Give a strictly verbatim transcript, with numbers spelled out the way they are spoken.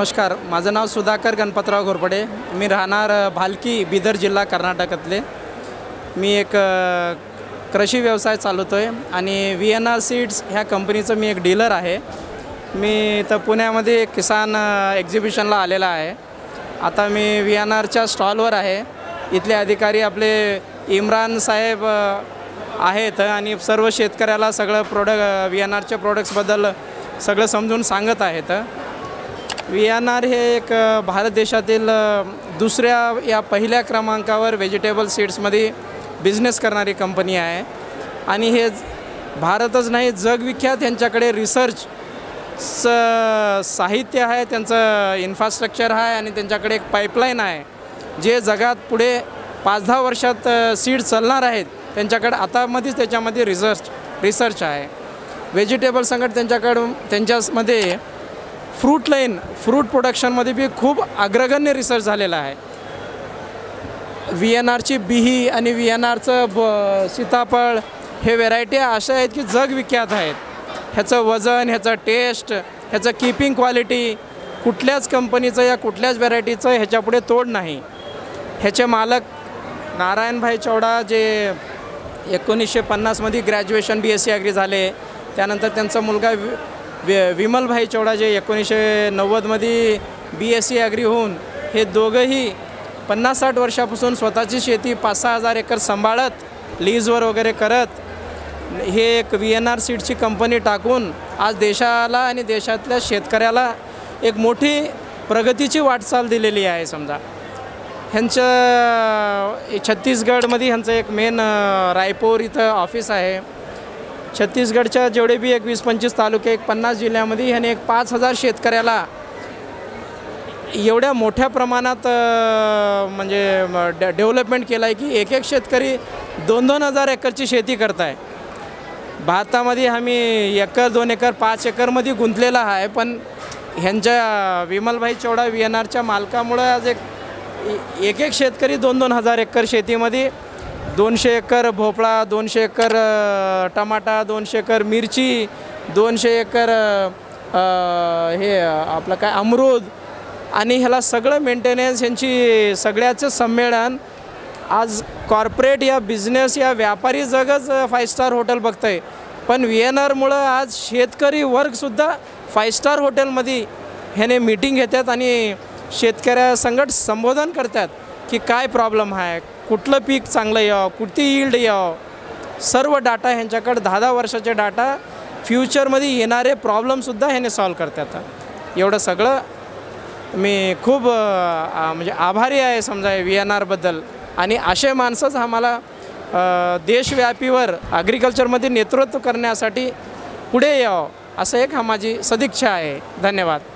नमस्कार, माझं नाव सुधाकर गणपतराव घोरपडे। मी राहणार भालकी, बिदर जिल्हा, कर्नाटकातले। मी एक कृषी व्यवसाय चालवतो आहे आणि व्ही एन आर सीड्स ह्या कंपनीचं मी एक डीलर आहे। मी इथं पुण्यामध्ये किसान एक्झिबिशनला आलेला आहे। आता मी व्ही एन आरच्या स्टॉलवर आहे। इथले अधिकारी आपले इम्रान साहेब आहेत आणि सर्व शेतकऱ्याला सगळं प्रोडक्ट व्ही एन आरच्या प्रोडक्ट्सबद्दल सगळं समजून सांगत आहेत। व्ही एन आर हे एक भारत देशातील दुसऱ्या या पहिल्या क्रमांकावर व्हेजिटेबल सीड्समध्ये बिझनेस करणारी कंपनी आहे आणि हे भारतच नाही जगविख्यात यांच्याकडे रिसर्च स साहित्य आहे, त्यांचं इन्फ्रास्ट्रक्चर आहे आणि त्यांच्याकडे एक पाईपलाईन आहे जे जगात पुढे पाच दहा वर्षात सीड चालणार आहेत। त्यांच्याकडे आतामध्येच त्याच्यामध्ये रिसर्च रिसर्च आहे। व्हेजिटेबल संकट त्यांच्याकडून त्यांच्यामध्ये फ्रूट लाईन फ्रूट प्रोडक्शनमध्ये बी खूप अग्रगण्य रिसर्च झालेला आहे। व्ही एन आरची बिही आणि व्ही एन आरचं ब सीताफळ हे व्हेरायटी अशा आहेत की जगविख्यात आहेत। ह्याचं वजन, ह्याचं टेस्ट, ह्याचं कीपिंग क्वालिटी कुठल्याच कंपनीचं या कुठल्याच व्हेरायटीचं ह्याच्यापुढे तोड नाही। ह्याचे मालक नारायणभाई चौडा जे एकोणीसशे पन्नासमध्ये graduation B S C agri झाले, त्यानंतर त्यांचा मुलगा वि विमलभाई चौडा जे एकोणीसशे नव्वदमध्ये बी एस सी ॲग्री होऊन हे दोघंही पन्नास साठ वर्षापासून स्वतःची शेती पाच सहा हजार एकर सांभाळत लीजवर वगैरे करत हे एक व्ही एन आर सीडची कंपनी टाकून आज देशाला आणि देशातल्या शेतकऱ्याला एक मोठी प्रगतीची वाटचाल दिलेली आहे। समजा ह्यांचं छत्तीसगडमध्ये ह्यांचं एक मेन रायपूर इथं ऑफिस आहे। छत्तीसगडच्या जेवढे बी एक वीस पंचवीस तालुके एक पन्नास जिल्ह्यामध्ये ह्याने एक पाच हजार शेतकऱ्याला एवढ्या मोठ्या प्रमाणात म्हणजे डे डेव्हलपमेंट केलं आहे की एक एक शेतकरी दोन दोन हजार एकरची शेती करत आहे। भारतामध्ये आम्ही एकर दोन एकर पाच एकरमध्ये गुंतलेला आहे, पण ह्यांच्या विमलभाई चौडा व्ही एन आरच्या मालकामुळं आज एक एक एक शेतकरी दोन दोन हजार एकर शेतीमध्ये दोनशे एकर भोपळा, दोनशे एकर टमाटा, दोनशे एकर मिरची, दोनशे एकर हे आपलं काय अमरूद आणि ह्याला सगळं मेंटेनन्स यांची सगळ्याचं संमेलन आज कॉर्पोरेट या बिझनेस या व्यापारी जगच फाईव्ह स्टार हॉटेल बघतं आहे, पण व्ही एन आरमुळं आज शेतकरी वर्गसुद्धा फाईव्ह स्टार हॉटेलमध्ये ह्याने मीटिंग घेतात आणि शेतकऱ्यासंगत संबोधन करतात की काय प्रॉब्लेम आहे, कुठलं पीक चांगलं यावं, कुठली यील्ड यावं, सर्व डाटा ह्यांच्याकडे दहा दहा वर्षाचे डाटा फ्युचरमध्ये येणारे प्रॉब्लेमसुद्धा ह्याने सॉल्व करतात। एवढं सगळं मी खूप म्हणजे आभारी आहे समजा व्ही एन आरबद्दल आणि असे माणसंच आम्हाला देशव्यापीवर ॲग्रिकल्चरमध्ये नेतृत्व करण्यासाठी पुढे यावं असं एक हा माझी सदिच्छा आहे। धन्यवाद।